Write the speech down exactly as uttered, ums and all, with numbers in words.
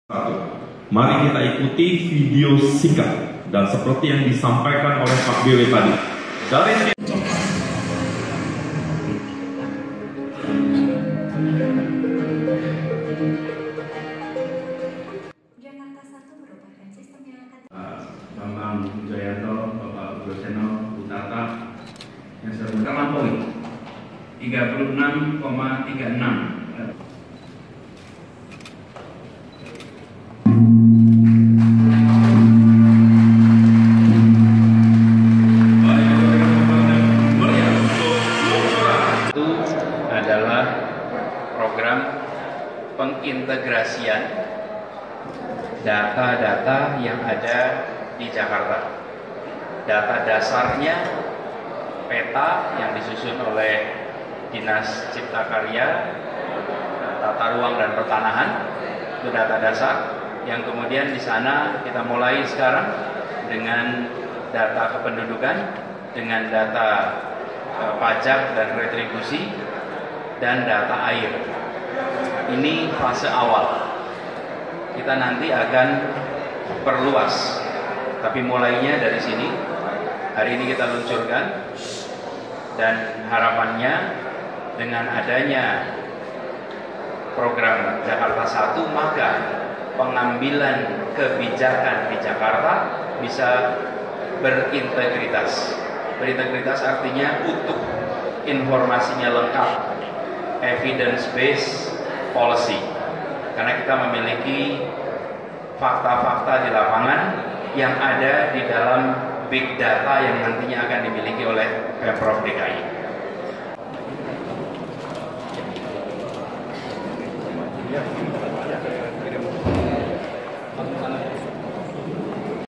Satu. Mari kita ikuti video singkat dan seperti yang disampaikan oleh Pak B W tadi. Dari Jakarta satu merupakan sistem yang akan Bambang Jayanto, Bapak Gulseno, Utata, yang saya rekaman poin tiga puluh enam koma tiga enam. Itu adalah program pengintegrasian data-data yang ada di Jakarta. Data dasarnya peta yang disusun oleh Dinas Cipta Karya, Tata Ruang dan Pertanahan, itu data dasar yang kemudian di sana kita mulai sekarang dengan data kependudukan, dengan data eh, pajak dan retribusi, dan data air. Ini fase awal. Kita nanti akan perluas, tapi mulainya dari sini. Hari ini kita luncurkan, dan harapannya dengan adanya program Jakarta satu, maka pengambilan kebijakan di Jakarta bisa berintegritas. Berintegritas artinya utuh, informasinya lengkap, evidence based policy. Karena kita memiliki fakta-fakta di lapangan yang ada di dalam big data yang nantinya akan dimiliki oleh Pemprov D K I.